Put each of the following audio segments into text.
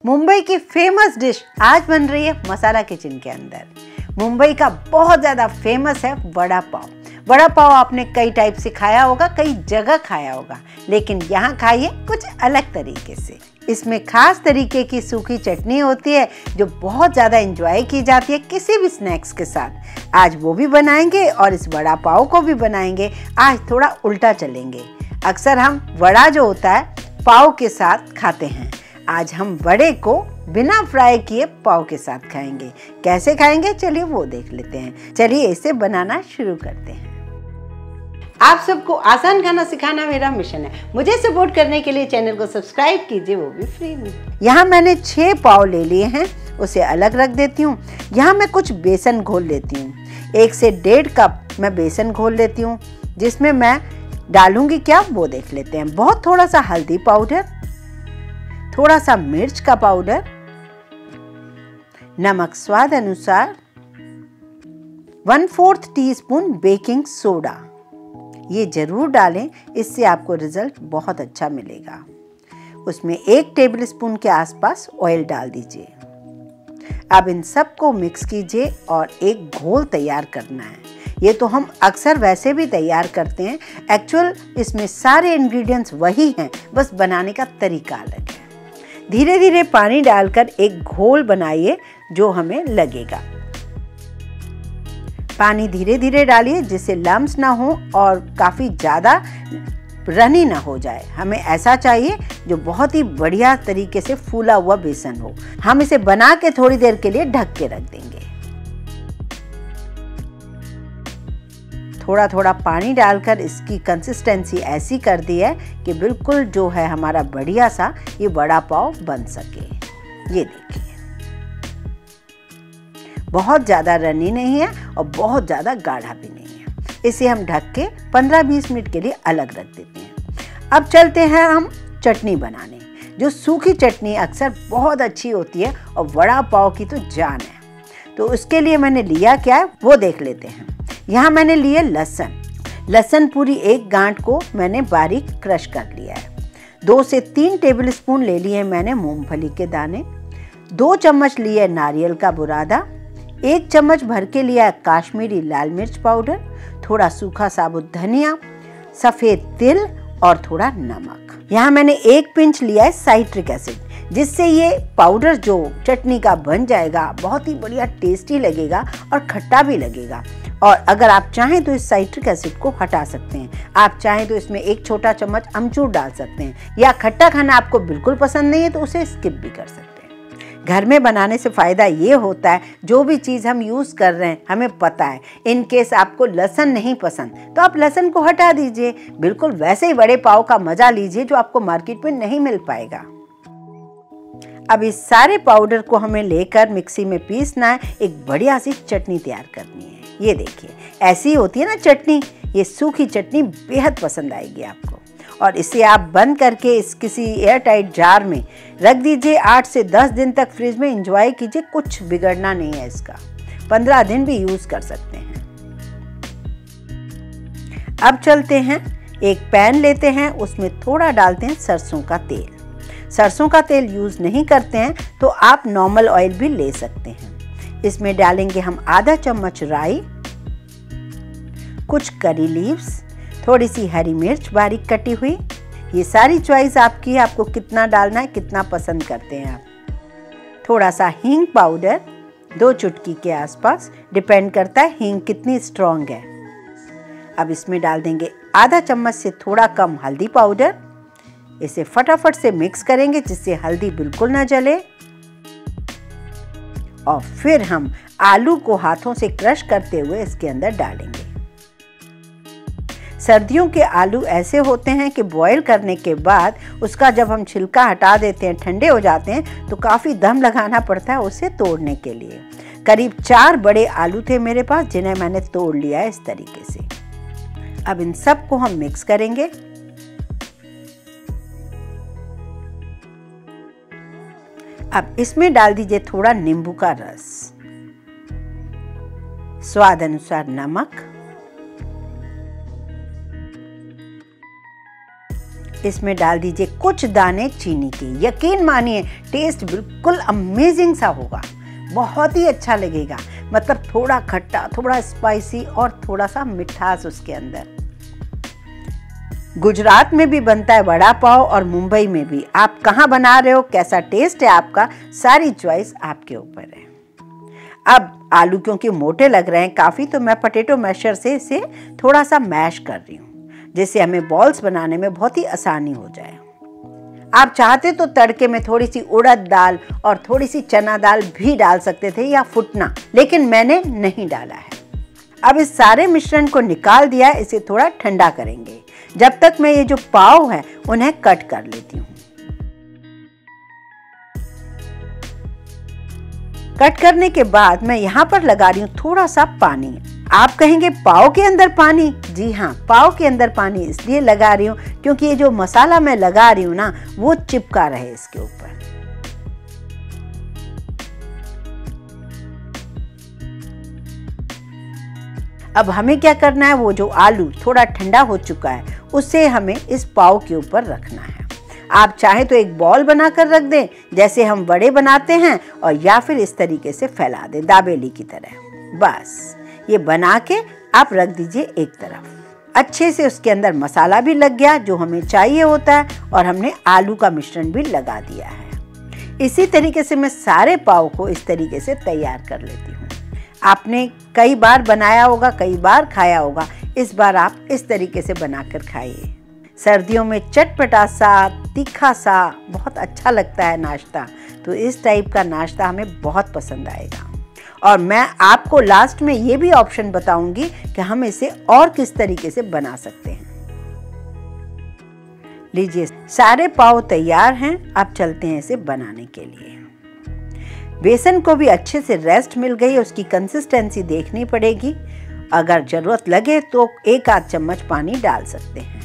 मुंबई की famous dish आज बन रही है मसाला किचन के अंदर। मुंबई का बहुत ज़्यादा फेमस है वड़ा पाव। वड़ा पाव आपने कई टाइप से खाया होगा, कई जगह खाया होगा, लेकिन यहाँ खाइए कुछ अलग तरीके से। इसमें खास तरीके की सूखी चटनी होती है जो बहुत ज़्यादा एंजॉय की जाती है किसी भी स्नैक्स के साथ। आज वो भी बनाएंगे और इस वड़ा पाव को भी बनाएंगे। आज थोड़ा उल्टा चलेंगे। अक्सर हम वड़ा जो होता है पाव के साथ खाते हैं, आज हम वड़े को बिना फ्राई किए पाव के साथ खाएंगे। कैसे खाएंगे चलिए वो देख लेते हैं। चलिए इसे बनाना शुरू करते हैं। आप सबको आसान खाना सिखाना मेरा मिशन है। मुझे सपोर्ट करने के लिए चैनल को सब्सक्राइब कीजिए, वो भी फ्री में। यहाँ मैंने 6 पाव ले लिए हैं, उसे अलग रख देती हूँ। यहाँ मैं कुछ बेसन घोल लेती हूँ। 1 से 1.5 कप मैं बेसन घोल लेती हूँ, जिसमें मैं डालूंगी क्या वो देख लेते हैं। बहुत थोड़ा सा हल्दी पाउडर, थोड़ा सा मिर्च का पाउडर, नमक स्वाद अनुसार, 1/4 टीस्पून बेकिंग सोडा। ये जरूर डालें, इससे आपको रिजल्ट बहुत अच्छा मिलेगा। उसमें 1 टेबलस्पून के आसपास ऑयल डाल दीजिए। अब इन सबको मिक्स कीजिए और एक घोल तैयार करना है। ये तो हम अक्सर वैसे भी तैयार करते हैं, एक्चुअल इसमें सारे इंग्रेडिएंट्स वही हैं, बस बनाने का तरीका अलग है। धीरे धीरे पानी डालकर एक घोल बनाइए जो हमें लगेगा। पानी धीरे धीरे डालिए जिससे लम्स ना हो और काफ़ी ज़्यादा रनी ना हो जाए। हमें ऐसा चाहिए जो बहुत ही बढ़िया तरीके से फूला हुआ बेसन हो। हम इसे बना के थोड़ी देर के लिए ढक के रख देंगे। थोड़ा थोड़ा पानी डालकर इसकी कंसिस्टेंसी ऐसी कर दी है कि बिल्कुल जो है हमारा बढ़िया सा ये वड़ा पाव बन सके। ये देखिए, बहुत ज़्यादा रनी नहीं है और बहुत ज़्यादा गाढ़ा भी नहीं है। इसे हम ढक के 15-20 मिनट के लिए अलग रख देते हैं। अब चलते हैं हम चटनी बनाने। जो सूखी चटनी अक्सर बहुत अच्छी होती है और वड़ा पाव की तो जान है। तो उसके लिए मैंने लिया क्या है वो देख लेते हैं। यहाँ मैंने लिए लहसुन पूरी 1 गांठ को मैंने बारीक क्रश कर लिया है। 2 से 3 टेबलस्पून ले लिए मैंने मूंगफली के दाने, 2 चम्मच लिए नारियल का बुरादा, 1 चम्मच भर के लिया काश्मीरी लाल मिर्च पाउडर, थोड़ा सूखा साबुत धनिया, सफ़ेद तिल और थोड़ा नमक। यहाँ मैंने 1 पिंच लिया है साइट्रिक एसिड, जिससे ये पाउडर जो चटनी का बन जाएगा बहुत ही बढ़िया टेस्टी लगेगा और खट्टा भी लगेगा। और अगर आप चाहें तो इस साइट्रिक एसिड को हटा सकते हैं। आप चाहें तो इसमें 1 छोटा चम्मच अमचूर डाल सकते हैं, या खट्टा खाना आपको बिल्कुल पसंद नहीं है तो उसे स्किप भी कर सकते हैं। घर में बनाने से फ़ायदा ये होता है जो भी चीज़ हम यूज़ कर रहे हैं हमें पता है। इन केस आपको लहसुन नहीं पसंद तो आप लहसुन को हटा दीजिए। बिल्कुल वैसे ही वड़े पाव का मज़ा लीजिए जो आपको मार्केट में नहीं मिल पाएगा। अब इस सारे पाउडर को हमें लेकर मिक्सी में पीसना है। एक बढ़िया सी चटनी तैयार करनी है। ये देखिए, ऐसी होती है ना चटनी, ये सूखी चटनी बेहद पसंद आएगी आपको। और इसे आप बंद करके इस किसी एयर टाइट जार में रख दीजिए। 8 से 10 दिन तक फ्रिज में एंजॉय कीजिए, कुछ बिगड़ना नहीं है इसका। 15 दिन भी यूज़ कर सकते हैं। अब चलते हैं, एक पैन लेते हैं, उसमें थोड़ा डालते हैं सरसों का तेल। सरसों का तेल यूज़ नहीं करते हैं तो आप नॉर्मल ऑयल भी ले सकते हैं। इसमें डालेंगे हम आधा चम्मच राई, कुछ करी लीव्स, थोड़ी सी हरी मिर्च बारीक कटी हुई। ये सारी चॉइस आपकी है, आपको कितना डालना है, कितना पसंद करते हैं आप। थोड़ा सा हींग पाउडर, 2 चुटकी के आसपास, डिपेंड करता है हींग कितनी स्ट्रॉन्ग है। अब इसमें डाल देंगे आधा चम्मच से थोड़ा कम हल्दी पाउडर। इसे फटाफट से मिक्स करेंगे जिससे हल्दी बिल्कुल ना जले। और फिर हम आलू को हाथों से क्रश करते हुए इसके अंदर डालेंगे। सर्दियों के आलू ऐसे होते हैं कि बॉईल करने के बाद उसका जब हम छिलका हटा देते हैं, ठंडे हो जाते हैं, तो काफ़ी दम लगाना पड़ता है उसे तोड़ने के लिए। करीब 4 बड़े आलू थे मेरे पास जिन्हें मैंने तोड़ लिया है इस तरीके से। अब इन सब को हम मिक्स करेंगे। अब इसमें डाल दीजिए थोड़ा नींबू का रस, स्वाद अनुसार नमक, इसमें डाल दीजिए कुछ दाने चीनी के। यकीन मानिए टेस्ट बिल्कुल अमेजिंग सा होगा, बहुत ही अच्छा लगेगा। मतलब थोड़ा खट्टा, थोड़ा स्पाइसी और थोड़ा सा मिठास उसके अंदर। गुजरात में भी बनता है वड़ा पाव और मुंबई में भी। आप कहाँ बना रहे हो, कैसा टेस्ट है आपका, सारी चॉइस आपके ऊपर है। अब आलू क्योंकि मोटे लग रहे हैं काफ़ी, तो मैं पोटैटो मैशर से इसे थोड़ा सा मैश कर रही हूँ, जिससे हमें बॉल्स बनाने में बहुत ही आसानी हो जाए। आप चाहते तो तड़के में थोड़ी सी उड़द दाल और थोड़ी सी चना दाल भी डाल सकते थे या फुटना, लेकिन मैंने नहीं डाला है। अब इस सारे मिश्रण को निकाल दिया, इसे थोड़ा ठंडा करेंगे। जब तक मैं ये जो पाव है उन्हें कट कर लेती हूँ। कट करने के बाद मैं यहाँ पर लगा रही हूँ थोड़ा सा पानी। आप कहेंगे पाव के अंदर पानी? जी हाँ, पाव के अंदर पानी इसलिए लगा रही हूँ क्योंकि ये जो मसाला मैं लगा रही हूँ ना, वो चिपका रहे इसके ऊपर। अब हमें क्या करना है, वो जो आलू थोड़ा ठंडा हो चुका है उसे हमें इस पाव के ऊपर रखना है। आप चाहें तो एक बॉल बनाकर रख दें जैसे हम वड़े बनाते हैं, और या फिर इस तरीके से फैला दें दाबेली की तरह। बस ये बना के आप रख दीजिए एक तरफ। अच्छे से उसके अंदर मसाला भी लग गया जो हमें चाहिए होता है, और हमने आलू का मिश्रण भी लगा दिया है। इसी तरीके से मैं सारे पाव को इस तरीके से तैयार कर लेती हूँ। आपने कई बार बनाया होगा, कई बार खाया होगा, इस बार आप इस तरीके से बनाकर खाइए। सर्दियों में चटपटा सा, तीखा सा बहुत अच्छा लगता है नाश्ता, तो इस टाइप का नाश्ता हमें बहुत पसंद आएगा। और मैं आपको लास्ट में ये भी ऑप्शन बताऊंगी कि हम इसे और किस तरीके से बना सकते हैं। लीजिए, सारे पाव तैयार हैं। अब चलते हैं इसे बनाने के लिए। बेसन को भी अच्छे से रेस्ट मिल गई, उसकी कंसिस्टेंसी देखनी पड़ेगी। अगर जरूरत लगे तो 1 आध चम्मच पानी डाल सकते हैं।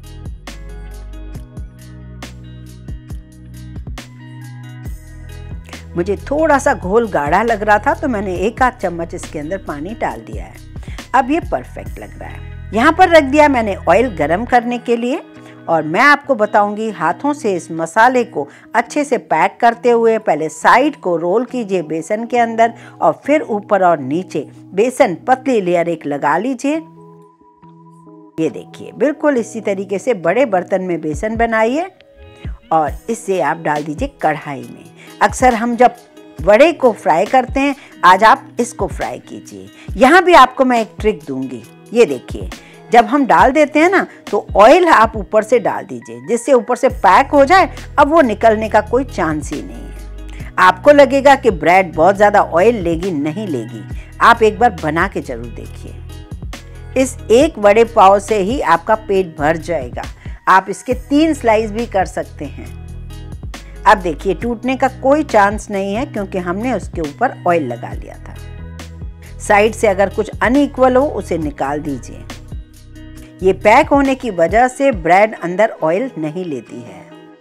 मुझे थोड़ा सा घोल गाढ़ा लग रहा था तो मैंने 1 आध चम्मच इसके अंदर पानी डाल दिया है। अब ये परफेक्ट लग रहा है। यहाँ पर रख दिया मैंने ऑयल गरम करने के लिए, और मैं आपको बताऊंगी हाथों से इस मसाले को अच्छे से पैक करते हुए पहले साइड को रोल कीजिए बेसन के अंदर, और फिर ऊपर और नीचे बेसन पतली लेयर एक लगा लीजिए। ये देखिए, बिल्कुल इसी तरीके से बड़े बर्तन में बेसन बनाइए और इससे आप डाल दीजिए कढ़ाई में। अक्सर हम जब वड़े को फ्राई करते हैं, आज आप इसको फ्राई कीजिए। यहाँ भी आपको मैं एक ट्रिक दूंगी। ये देखिए, जब हम डाल देते हैं ना, तो ऑयल आप ऊपर से डाल दीजिए जिससे ऊपर से पैक हो जाए। अब वो निकलने का कोई चांस ही नहीं है। आपको लगेगा कि ब्रेड बहुत ज़्यादा ऑयल लेगी, नहीं लेगी। आप एक बार बना के जरूर देखिए। इस एक वड़े पाव से ही आपका पेट भर जाएगा। आप इसके 3 स्लाइस भी कर सकते हैं। अब देखिए, टूटने का कोई चांस नहीं है क्योंकि हमने उसके ऊपर ऑयल लगा लिया था। साइड से अगर कुछ अनइक्वल हो उसे निकाल दीजिए। ये पैक होने की वजह से ब्रेड अंदर ऑयल नहीं लेती है।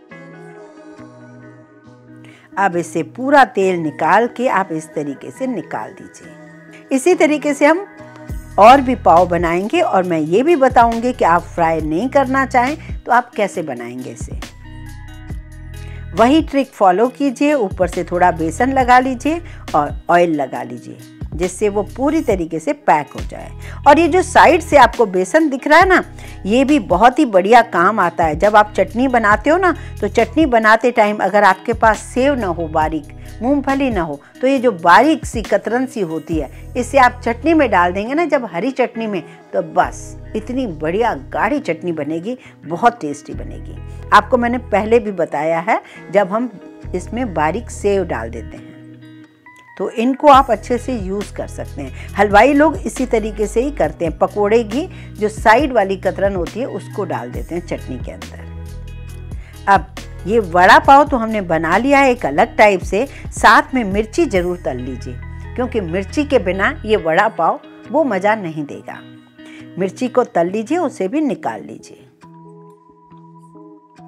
अब इससे पूरा तेल निकाल के आप इस तरीके से निकाल दीजिए। इसी तरीके से हम और भी पाव बनाएंगे, और मैं ये भी बताऊंगी कि आप फ्राई नहीं करना चाहें तो आप कैसे बनाएंगे इसे। वही ट्रिक फॉलो कीजिए। ऊपर से थोड़ा बेसन लगा लीजिए और ऑयल लगा लीजिए जिससे वो पूरी तरीके से पैक हो जाए। और ये जो साइड से आपको बेसन दिख रहा है ना, ये भी बहुत ही बढ़िया काम आता है। जब आप चटनी बनाते हो ना, तो चटनी बनाते टाइम अगर आपके पास सेव ना हो, बारीक मूंगफली ना हो, तो ये जो बारीक सी कतरन सी होती है, इसे आप चटनी में डाल देंगे ना, जब हरी चटनी में, तो बस इतनी बढ़िया गाढ़ी चटनी बनेगी, बहुत टेस्टी बनेगी। आपको मैंने पहले भी बताया है, जब हम इसमें बारीक सेव डाल देते हैं तो इनको आप अच्छे से यूज़ कर सकते हैं। हलवाई लोग इसी तरीके से ही करते हैं। पकोड़े की जो साइड वाली कतरन होती है उसको डाल देते हैं चटनी के अंदर। अब ये वड़ा पाव तो हमने बना लिया है एक अलग टाइप से। साथ में मिर्ची ज़रूर तल लीजिए, क्योंकि मिर्ची के बिना ये वड़ा पाव वो मज़ा नहीं देगा। मिर्ची को तल लीजिए, उसे भी निकाल लीजिए।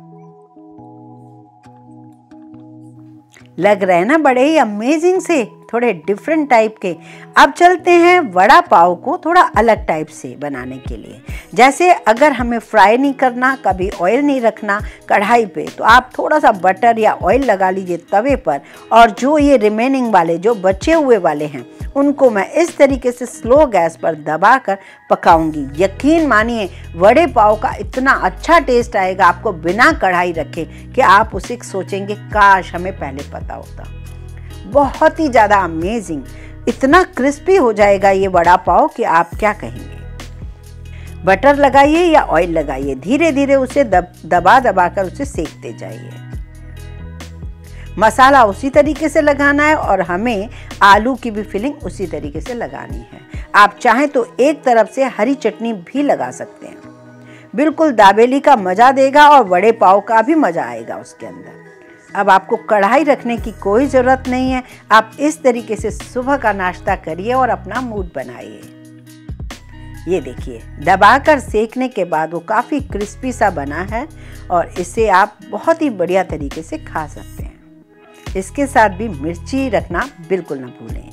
लग रहे हैं ना बड़े ही अमेजिंग से। थोड़े डिफरेंट टाइप के। अब चलते हैं वड़ा पाव को थोड़ा अलग टाइप से बनाने के लिए। जैसे अगर हमें फ्राई नहीं करना, कभी ऑयल नहीं रखना कढ़ाई पे, तो आप थोड़ा सा बटर या ऑयल लगा लीजिए तवे पर, और जो ये रिमेनिंग वाले जो बचे हुए वाले हैं उनको मैं इस तरीके से स्लो गैस पर दबाकर पकाऊंगी। यकीन मानिए वड़े पाव का इतना अच्छा टेस्ट आएगा आपको बिना कढ़ाई रखे कि आप उसे सोचेंगे काश हमें पहले पता होता। बहुत ही ज़्यादा अमेजिंग, इतना क्रिस्पी हो जाएगा ये वड़ा पाव कि आप क्या कहेंगे। बटर लगाइए या ऑयल लगाइए, धीरे धीरे उसे दबा कर उसे सेकते जाइए। मसाला उसी तरीके से लगाना है और हमें आलू की भी फिलिंग उसी तरीके से लगानी है। आप चाहें तो एक तरफ से हरी चटनी भी लगा सकते हैं, बिल्कुल दाबेली का मज़ा देगा और वड़े पाव का भी मज़ा आएगा उसके अंदर। अब आपको कढ़ाई रखने की कोई ज़रूरत नहीं है, आप इस तरीके से सुबह का नाश्ता करिए और अपना मूड बनाइए। ये देखिए दबाकर सेकने के बाद वो काफ़ी क्रिस्पी सा बना है और इसे आप बहुत ही बढ़िया तरीके से खा सकते हैं। इसके साथ भी मिर्ची रखना बिल्कुल ना भूलें।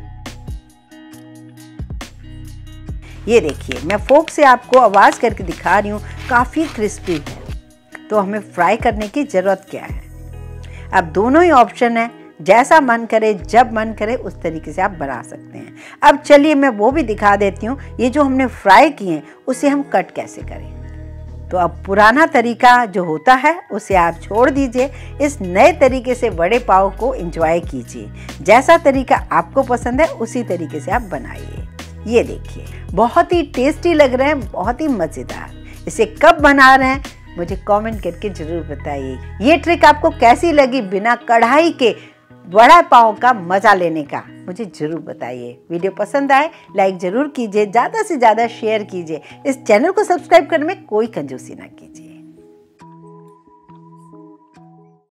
ये देखिए मैं फोक से आपको आवाज़ करके दिखा रही हूँ, काफ़ी क्रिस्पी है, तो हमें फ्राई करने की ज़रूरत क्या है। अब दोनों ही ऑप्शन है, जैसा मन करे जब मन करे उस तरीके से आप बना सकते हैं। अब चलिए मैं वो भी दिखा देती हूँ, ये जो हमने फ्राई किए हैं उसे हम कट कैसे करें। तो अब पुराना तरीका जो होता है उसे आप छोड़ दीजिए, इस नए तरीके से वड़े पाव को एंजॉय कीजिए। जैसा तरीका आपको पसंद है उसी तरीके से आप बनाइए। ये देखिए बहुत ही टेस्टी लग रहे हैं, बहुत ही मज़ेदार। इसे कब बना रहे हैं मुझे कमेंट करके ज़रूर बताइए। ये ट्रिक आपको कैसी लगी, बिना कढ़ाई के वड़ा पाव का मज़ा लेने का, मुझे ज़रूर बताइए। वीडियो पसंद आए लाइक ज़रूर कीजिए, ज़्यादा से ज़्यादा शेयर कीजिए। इस चैनल को सब्सक्राइब करने में कोई कंजूसी ना कीजिए।